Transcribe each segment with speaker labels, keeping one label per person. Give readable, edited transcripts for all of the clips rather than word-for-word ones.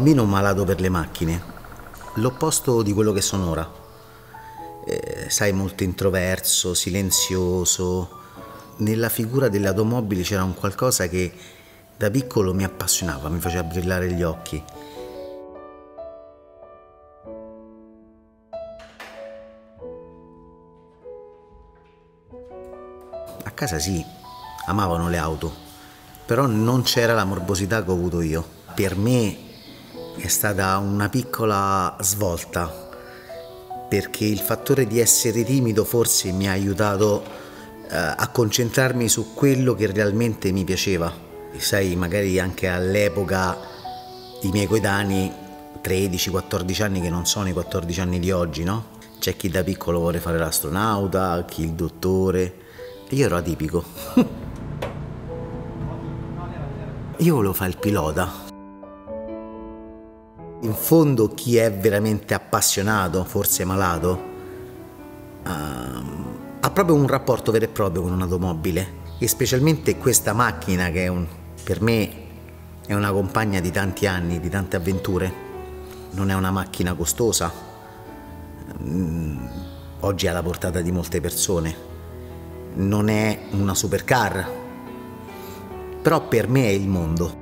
Speaker 1: bambino malato per le macchine, l'opposto di quello che sono ora. Sai, molto introverso, silenzioso. Nella figura delle automobili c'era un qualcosa che da piccolo mi appassionava, mi faceva brillare gli occhi. A casa sì, amavano le auto, però non c'era la morbosità che ho avuto io. Per me è stata una piccola svolta, perché il fattore di essere timido forse mi ha aiutato a concentrarmi su quello che realmente mi piaceva. Sai, magari anche all'epoca i miei coetanei, 13-14 anni, che non sono i 14 anni di oggi, no? C'è chi da piccolo vuole fare l'astronauta, chi il dottore. Io ero atipico. Io volevo fare il pilota. In fondo chi è veramente appassionato, forse malato, ha proprio un rapporto vero e proprio con un'automobile, e specialmente questa macchina che per me è una compagna di tanti anni, di tante avventure. Non è una macchina costosa, oggi è alla portata di molte persone, non è una supercar, però per me è il mondo.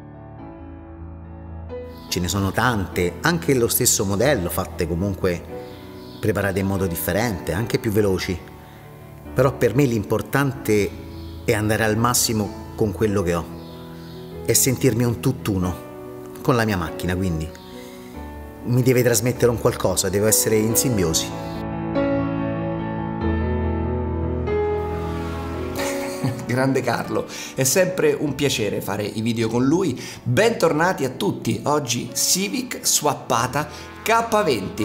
Speaker 1: Ce ne sono tante, anche lo stesso modello, fatte comunque preparate in modo differente, anche più veloci. Però per me l'importante è andare al massimo con quello che ho e sentirmi un tutt'uno con la mia macchina, quindi mi deve trasmettere un qualcosa, devo essere in simbiosi.
Speaker 2: Grande Carlo, è sempre un piacere fare i video con lui. Bentornati a tutti, oggi Civic swappata K20.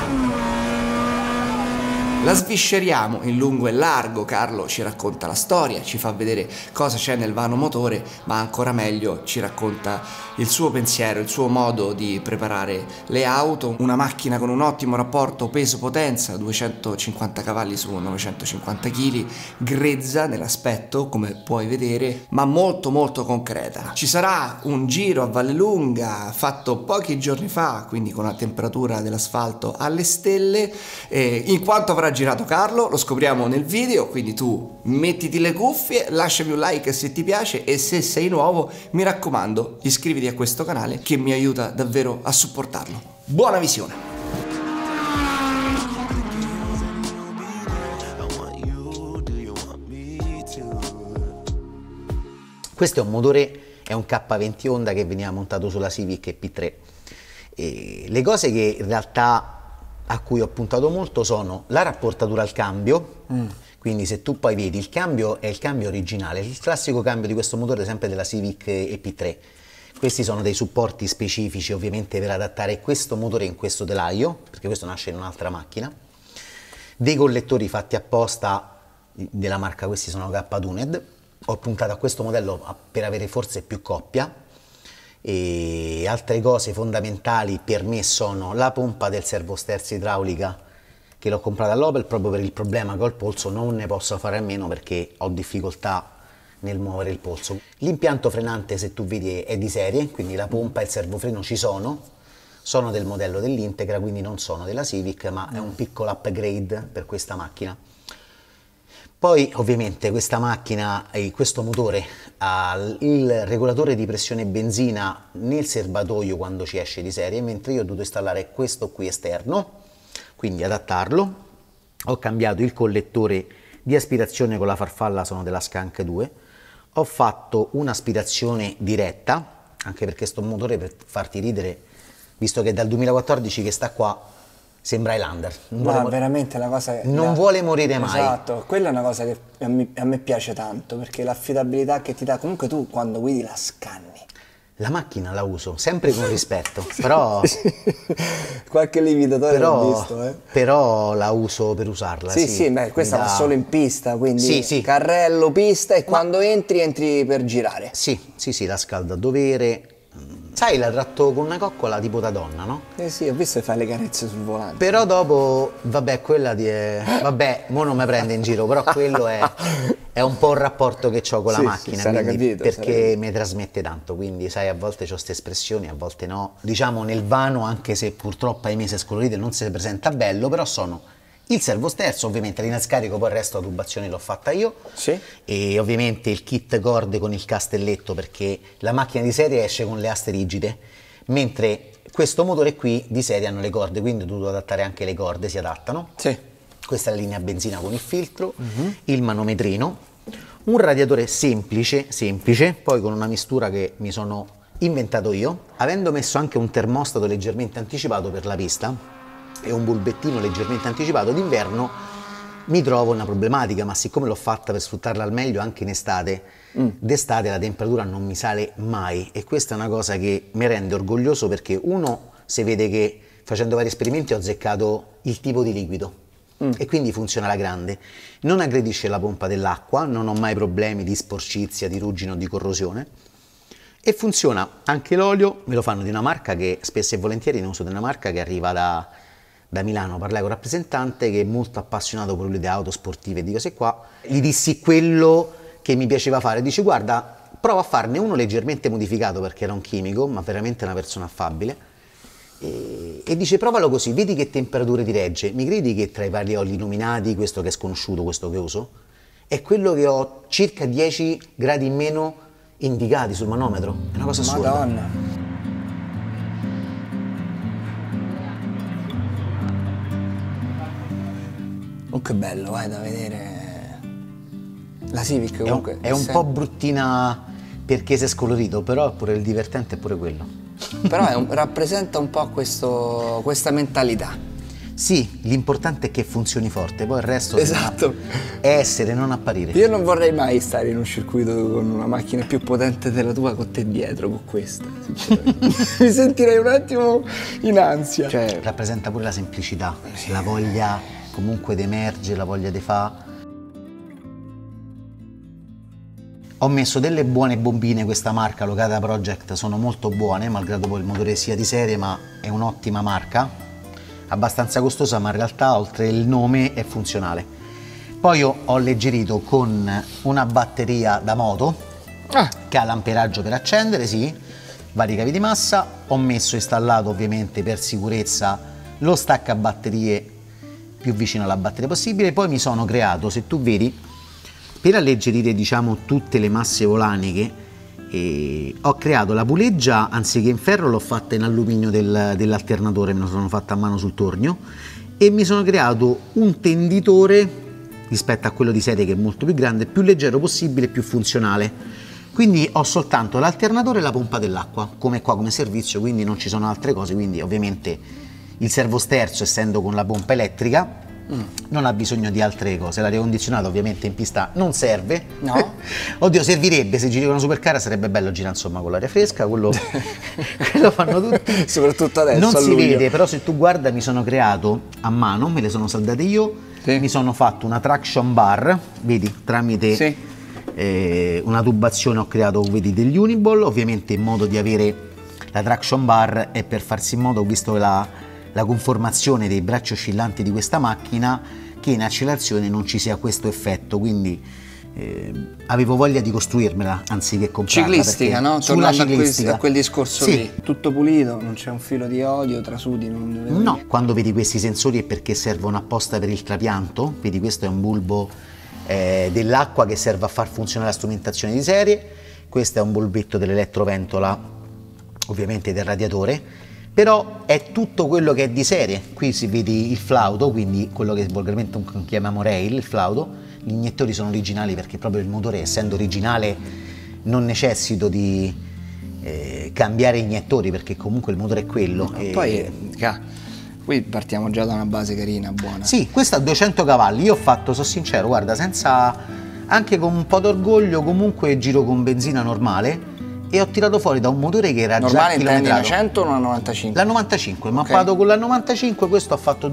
Speaker 2: La svisceriamo in lungo e largo, Carlo ci racconta la storia, ci fa vedere cosa c'è nel vano motore, ma ancora meglio ci racconta il suo pensiero, il suo modo di preparare le auto. Una macchina con un ottimo rapporto peso-potenza, 250 cavalli su 950 kg, grezza nell'aspetto, come puoi vedere, ma molto molto concreta. Ci sarà un giro a Vallelunga fatto pochi giorni fa, quindi con la temperatura dell'asfalto alle stelle, in quanto avrà girato Carlo lo scopriamo nel video, quindi tu mettiti le cuffie, lasciami un like se ti piace e se sei nuovo mi raccomando iscriviti a questo canale che mi aiuta davvero a supportarlo. Buona visione!
Speaker 1: Questo è un motore, è un K20 Honda che veniva montato sulla Civic EP3. E le cose che in realtà a cui ho puntato molto sono la rapportatura al cambio, quindi se tu poi vedi il cambio è il cambio originale, il classico cambio di questo motore sempre della Civic EP3. Questi sono dei supporti specifici ovviamente per adattare questo motore in questo telaio, perché questo nasce in un'altra macchina, dei collettori fatti apposta della marca, questi sono K-Tuned. Ho puntato a questo modello per avere forse più coppia. E altre cose fondamentali per me sono la pompa del servosterzo idraulica, che l'ho comprata all'Opel proprio per il problema che ho il polso, non ne posso fare a meno perché ho difficoltà nel muovere il polso. L'impianto frenante, se tu vedi, è di serie, quindi la pompa e il servofreno ci sono del modello dell'Integra, quindi non sono della Civic, ma è un piccolo upgrade per questa macchina. Poi ovviamente questa macchina, questo motore, ha il regolatore di pressione benzina nel serbatoio quando ci esce di serie, mentre io ho dovuto installare questo qui esterno, quindi adattarlo. Ho cambiato il collettore di aspirazione con la farfalla, sono della Skank 2. Ho fatto un'aspirazione diretta, anche perché sto motore, per farti ridere, visto che è dal 2014 che sta qua, sembra Highlander.
Speaker 3: Veramente la cosa che
Speaker 1: non vuole morire mai.
Speaker 3: Esatto, quella è una cosa che a me piace tanto, perché l'affidabilità che ti dà, comunque tu quando guidi la scanni.
Speaker 1: La macchina la uso, sempre con rispetto, però...
Speaker 3: Qualche limitatore l'ho visto,
Speaker 1: Però la uso per usarla,
Speaker 3: sì, beh, questa va solo in pista, quindi carrello, pista, e quando entri per girare.
Speaker 1: Sì, la scalda a dovere, sai, la tratto con una coccola tipo da donna, no?
Speaker 3: Eh sì, ho visto che fai le carezze sul volante.
Speaker 1: Però dopo, vabbè, quella di... vabbè, mo non mi prende in giro, però quello è un po' il rapporto che ho con la
Speaker 3: Sì,
Speaker 1: macchina,
Speaker 3: sì, sarà
Speaker 1: quindi,
Speaker 3: capito,
Speaker 1: perché mi trasmette tanto, quindi sai, a volte ho queste espressioni, a volte no. Diciamo nel vano, anche se purtroppo ai mesi scolorite non si presenta bello, però sono il servosterzo, ovviamente linea di scarico, poi il resto la tubazione l'ho fatta io,
Speaker 3: Sì.
Speaker 1: e ovviamente il kit corde con il castelletto, perché la macchina di serie esce con le aste rigide, mentre questo motore qui di serie hanno le corde, quindi ho dovuto adattare anche le corde, si adattano.
Speaker 3: Sì.
Speaker 1: Questa è la linea benzina con il filtro, il manometrino, un radiatore semplice, poi con una mistura che mi sono inventato io, avendo messo anche un termostato leggermente anticipato per la pista e un bulbettino leggermente anticipato d'inverno. Mi trovo una problematica, ma siccome l'ho fatta per sfruttarla al meglio anche in estate, d'estate la temperatura non mi sale mai, e questa è una cosa che mi rende orgoglioso, perché uno, si vede che facendo vari esperimenti ho azzeccato il tipo di liquido e quindi funziona alla grande, non aggredisce la pompa dell'acqua, non ho mai problemi di sporcizia, di ruggine o di corrosione, e funziona anche l'olio. Me lo fanno di una marca che spesso e volentieri ne uso, di una marca che arriva da Milano. Parlai con un rappresentante che è molto appassionato pure lui di auto sportive e di cose qua. Gli dissi quello che mi piaceva fare, dice guarda, prova a farne uno leggermente modificato, perché era un chimico, ma veramente una persona affabile, e dice provalo così, vedi che temperature ti regge. Mi credi che tra i vari oli illuminati, questo che è sconosciuto, questo che uso, è quello che ho circa 10 gradi in meno indicati sul manometro? È una cosa assurda.
Speaker 3: Madonna. Comunque bello, vai da vedere. La Civic comunque
Speaker 1: È un po' bruttina perché si è scolorito, però pure il divertente è pure quello.
Speaker 3: Però rappresenta un po' questa mentalità.
Speaker 1: Sì, l'importante è che funzioni forte, poi il resto
Speaker 3: Esatto.
Speaker 1: è essere, non apparire.
Speaker 3: Io non vorrei mai stare in un circuito con una macchina più potente della tua con te dietro, con questa, sinceramente. Mi sentirei un attimo in ansia. Cioè,
Speaker 1: Rappresenta pure la semplicità, la voglia comunque di emergere, la voglia di fa. Ho messo delle buone bombine, questa marca Locata Project, sono molto buone, malgrado poi il motore sia di serie, ma è un'ottima marca, abbastanza costosa, ma in realtà oltre il nome è funzionale. Poi ho alleggerito con una batteria da moto che ha l'amperaggio per accendere, sì, vari cavi di massa. Ho messo installato ovviamente per sicurezza lo staccabatterie più vicino alla batteria possibile. Poi mi sono creato, se tu vedi, per alleggerire diciamo tutte le masse volaniche, ho creato la puleggia, anziché in ferro l'ho fatta in alluminio dell'alternatore, me lo sono fatta a mano sul tornio, e mi sono creato un tenditore rispetto a quello di serie, che è molto più grande, più leggero possibile, più funzionale. Quindi ho soltanto l'alternatore e la pompa dell'acqua come qua, come servizio, quindi non ci sono altre cose. Quindi ovviamente il servosterzo, essendo con la pompa elettrica, non ha bisogno di altre cose. L'aria condizionata ovviamente in pista non serve.
Speaker 3: No.
Speaker 1: Oddio, servirebbe, se giri con una supercar sarebbe bello girare insomma con l'aria fresca, quello fanno tutti.
Speaker 3: soprattutto adesso.
Speaker 1: Non
Speaker 3: a
Speaker 1: si
Speaker 3: luglio.
Speaker 1: vede, però se tu guarda, mi sono creato a mano, me le sono saldate io,
Speaker 3: Sì.
Speaker 1: mi sono fatto una traction bar, vedi, tramite
Speaker 3: Sì.
Speaker 1: una tubazione ho creato, vedi, degli Uniball, ovviamente in modo di avere la traction bar, e per farsi in modo, ho visto la conformazione dei bracci oscillanti di questa macchina, che in accelerazione non ci sia questo effetto, quindi avevo voglia di costruirmela anziché comprarla.
Speaker 3: Ciclistica,
Speaker 1: perché
Speaker 3: no?
Speaker 1: Sulla
Speaker 3: Tornando
Speaker 1: ciclistica.
Speaker 3: a quel discorso
Speaker 1: Sì.
Speaker 3: lì. Tutto pulito, non c'è un filo di olio, trasudi, non...
Speaker 1: No, quando vedi questi sensori è perché servono apposta per il trapianto. Vedi, questo è un bulbo dell'acqua che serve a far funzionare la strumentazione di serie, questo è un bulbetto dell'elettroventola, ovviamente del radiatore, però è tutto quello che è di serie. Qui si vede il flauto, quindi quello che volgarmente chiamiamo rail, il flauto. Gli iniettori sono originali perché proprio il motore, essendo originale, non necessito di cambiare iniettori, perché comunque il motore è quello.
Speaker 3: Poi, qui partiamo già da una base carina, buona.
Speaker 1: Sì, questa ha 200 cavalli, io ho fatto, sono sincero, guarda, senza, anche con un po' d'orgoglio, comunque giro con benzina normale, e ho tirato fuori da un motore che era
Speaker 3: normale,
Speaker 1: già
Speaker 3: intendi una
Speaker 1: chilometrato.
Speaker 3: 100 o una 95?
Speaker 1: La 95, mappato con la 95, questo ha fatto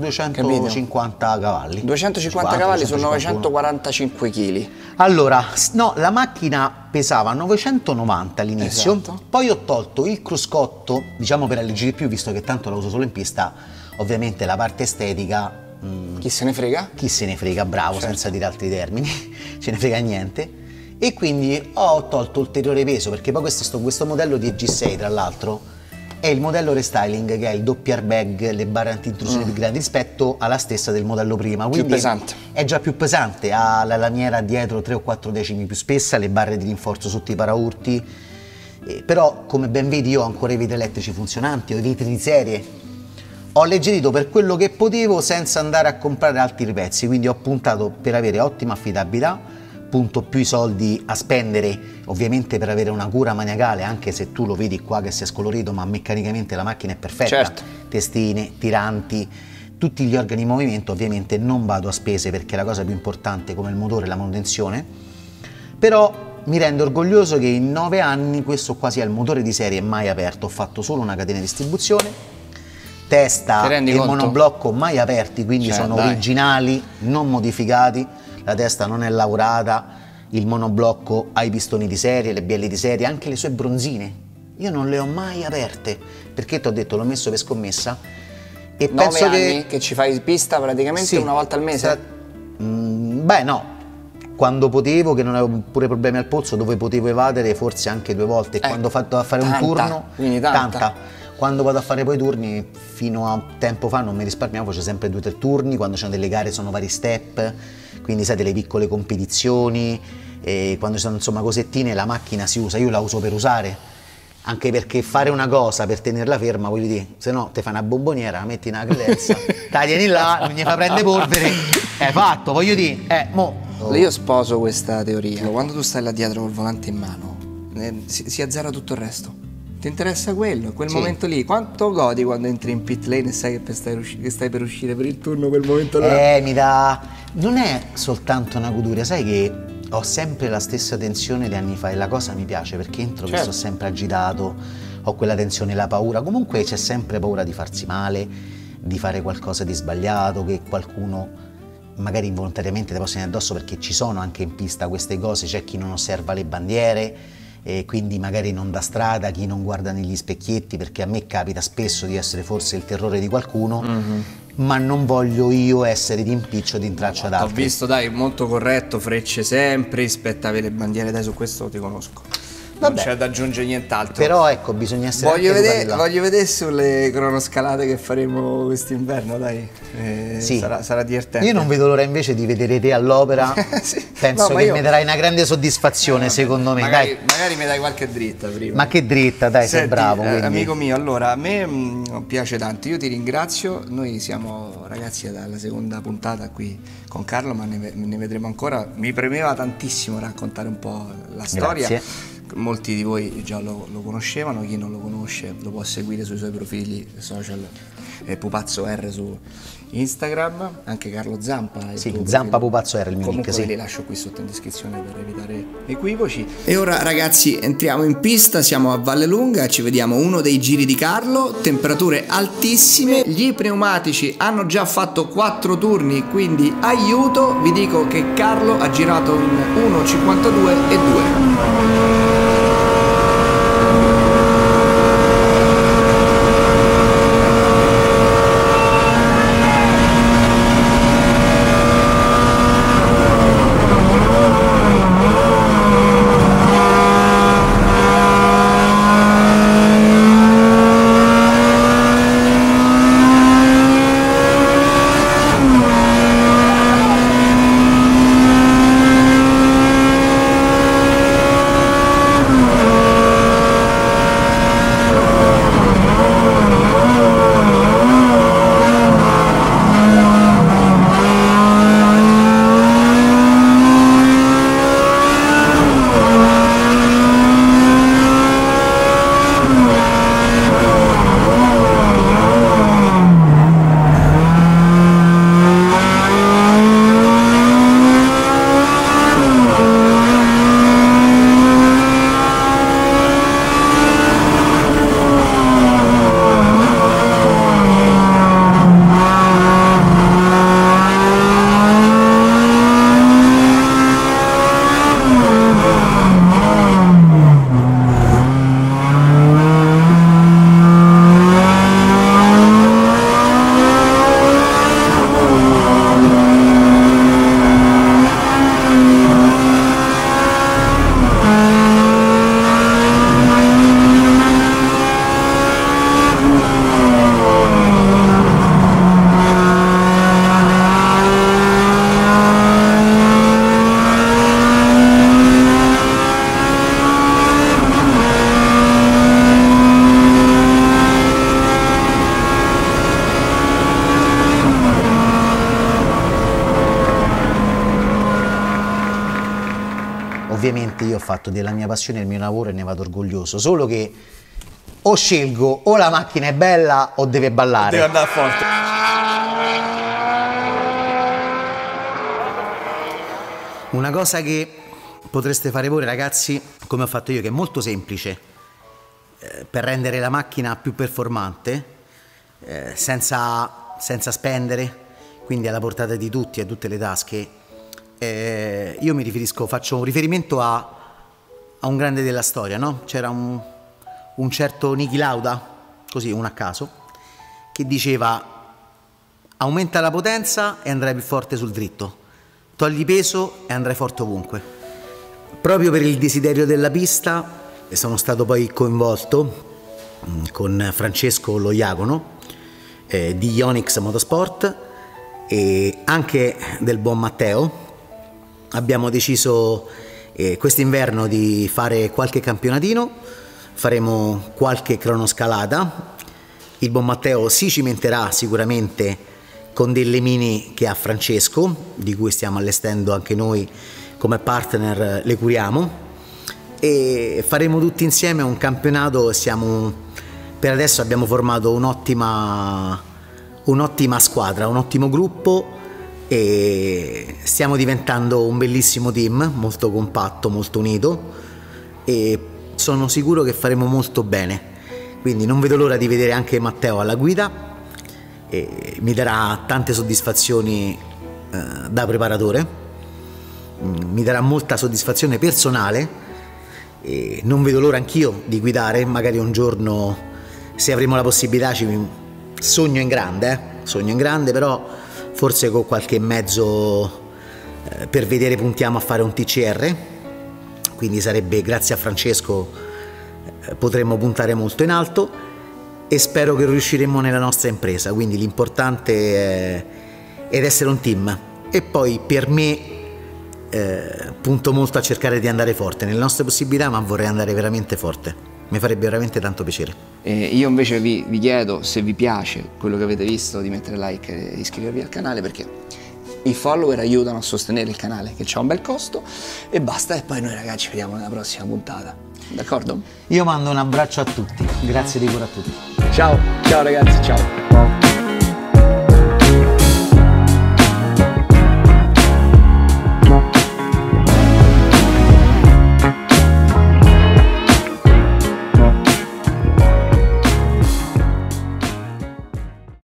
Speaker 1: 250 cavalli.
Speaker 3: 250 cavalli su 945 kg.
Speaker 1: Allora, no, la macchina pesava 990 all'inizio,
Speaker 3: Esatto.
Speaker 1: poi ho tolto il cruscotto, diciamo per alleggerire più, visto che tanto la uso solo in pista, ovviamente la parte estetica...
Speaker 3: Chi se ne frega?
Speaker 1: Chi se ne frega, bravo,
Speaker 3: Certo.
Speaker 1: senza dire altri termini, ce ne frega niente. E quindi ho tolto ulteriore peso, perché poi questo modello di EG6, tra l'altro, è il modello restyling che ha il doppio airbag, le barre anti-intrusione più grandi rispetto alla stessa del modello prima. Quindi
Speaker 3: pesante.
Speaker 1: è già più pesante, ha la lamiera dietro 3 o 4 decimi più spessa, le barre di rinforzo sotto i paraurti, però come ben vedi io ho ancora i vetri elettrici funzionanti, ho i vetri di serie. Ho alleggerito per quello che potevo senza andare a comprare altri pezzi, quindi ho puntato per avere ottima affidabilità, punto più i soldi a spendere ovviamente per avere una cura maniacale, anche se tu lo vedi qua che si è scolorito, ma meccanicamente la macchina è perfetta.
Speaker 3: Certo.
Speaker 1: Testine, tiranti, tutti gli organi in movimento. Ovviamente non vado a spese perché la cosa più importante come il motore è la manutenzione, però mi rendo orgoglioso che in 9 anni questo qua sia il motore di serie mai aperto. Ho fatto solo una catena di distribuzione, testa e monoblocco mai aperti, quindi sono originali, non modificati. La testa non è lavorata, il monoblocco ha i pistoni di serie, le bielle di serie, anche le sue bronzine. Io non le ho mai aperte, perché ti ho detto l'ho messo per scommessa. E
Speaker 3: 9
Speaker 1: penso
Speaker 3: anni che ci fai pista praticamente
Speaker 1: sì,
Speaker 3: una volta al mese?
Speaker 1: Beh no, quando potevo, che non avevo pure problemi al polso, dove potevo evadere forse anche 2 volte. Quando ho fatto a fare un turno,
Speaker 3: quindi tanta.
Speaker 1: Quando vado a fare poi i turni, fino a tempo fa non mi risparmiavo, c'è sempre 2 o 3 turni, quando c'è delle gare sono vari step, quindi sai, delle piccole competizioni, e quando ci sono insomma cosettine la macchina si usa, io la uso per usare, anche perché fare una cosa per tenerla ferma, voglio dire, se no te fai una bomboniera, la metti in una credenza, la tieni là, non gli fa prendere polvere, è fatto, voglio dire,
Speaker 3: Io sposo questa teoria. Quando tu stai là dietro col volante in mano, si azzera tutto il resto. Ti interessa quello, quel momento lì. Quanto godi quando entri in pit lane e sai che stai per uscire per il turno quel momento là?
Speaker 1: Mi dà... Non è soltanto una goduria, sai che ho sempre la stessa tensione di anni fa e la cosa mi piace perché entro che sto sempre agitato, ho quella tensione, la paura, comunque c'è sempre paura di farsi male, di fare qualcosa di sbagliato, che qualcuno magari involontariamente ti possa venire addosso, perché ci sono anche in pista queste cose, c'è chi non osserva le bandiere, e quindi magari non dà strada, chi non guarda negli specchietti, perché a me capita spesso di essere forse il terrore di qualcuno, ma non voglio io essere di impiccio di intralcio ad altri.
Speaker 3: Ho visto, dai, molto corretto, frecce sempre, rispettavi le bandiere, dai, su questo ti conosco. Non c'è da aggiungere nient'altro.
Speaker 1: Però ecco, bisogna essere
Speaker 3: voglio vedere sulle cronoscalate che faremo quest'inverno, dai. Sarà divertente.
Speaker 1: Io non vedo l'ora invece di vedere te all'opera.
Speaker 3: Sì.
Speaker 1: Penso che mi darai una grande soddisfazione, secondo me.
Speaker 3: Magari mi dai qualche dritta prima.
Speaker 1: Ma che dritta, dai, sei bravo.
Speaker 3: Amico mio, allora, a me piace tanto, io ti ringrazio. Noi siamo ragazzi dalla seconda puntata qui con Carlo, ma ne vedremo ancora. Mi premeva tantissimo raccontare un po' la storia.
Speaker 1: Grazie.
Speaker 3: Molti di voi già lo conoscevano, chi non lo conosce lo può seguire sui suoi profili social, Pupazzo R su Instagram, anche Carlo Zampa.
Speaker 1: Sì, Zampa Pupazzo R il mio
Speaker 3: comunque
Speaker 1: nick, sì.
Speaker 3: Li lascio qui sotto in descrizione per evitare equivoci. E ora ragazzi entriamo in pista, siamo a Vallelunga, ci vediamo uno dei giri di Carlo, temperature altissime, gli pneumatici hanno già fatto 4 turni, quindi aiuto, vi dico che Carlo ha girato in 1.52 e 2.
Speaker 1: ovviamente io ho fatto della mia passione il mio lavoro e ne vado orgoglioso, solo che o scelgo o la macchina è bella o deve ballare.
Speaker 2: Deve andare forte.
Speaker 1: Una cosa che potreste fare voi ragazzi, come ho fatto io, che è molto semplice, per rendere la macchina più performante, senza spendere, quindi alla portata di tutti, a tutte le tasche. Io mi riferisco, faccio un riferimento a un grande della storia, no? C'era un certo Niki Lauda, così uno a caso, che diceva: aumenta la potenza e andrai più forte sul dritto, togli peso e andrai forte ovunque. Proprio per il desiderio della pista sono stato poi coinvolto con Francesco Lo Iacono di Ionix Motorsport e anche del buon Matteo. Abbiamo deciso quest'inverno di fare qualche campionatino, faremo qualche cronoscalata. Il buon Matteo si cimenterà sicuramente con delle mini che ha Francesco, di cui stiamo allestendo anche noi come partner, le curiamo, e faremo tutti insieme un campionato. Per adesso abbiamo formato un'ottima squadra, un ottimo gruppo, e stiamo diventando un bellissimo team, molto compatto, molto unito, e sono sicuro che faremo molto bene. Quindi non vedo l'ora di vedere anche Matteo alla guida, e mi darà tante soddisfazioni da preparatore, mi darà molta soddisfazione personale, e non vedo l'ora anch'io di guidare. Magari un giorno, se avremo la possibilità, sogno in grande, però forse con qualche mezzo per vedere puntiamo a fare un TCR, quindi sarebbe, grazie a Francesco, potremmo puntare molto in alto, e spero che riusciremo nella nostra impresa. Quindi l'importante è essere un team, e poi per me punto molto a cercare di andare forte nelle nostre possibilità, ma vorrei andare veramente forte. Mi farebbe veramente tanto piacere.
Speaker 3: Io invece vi chiedo, se vi piace quello che avete visto, di mettere like e iscrivervi al canale, perché i follower aiutano a sostenere il canale, che c'ha un bel costo, e basta. E poi noi ragazzi ci vediamo nella prossima puntata, d'accordo?
Speaker 1: Io mando un abbraccio a tutti, grazie di cuore a tutti.
Speaker 3: Ciao ragazzi, ciao.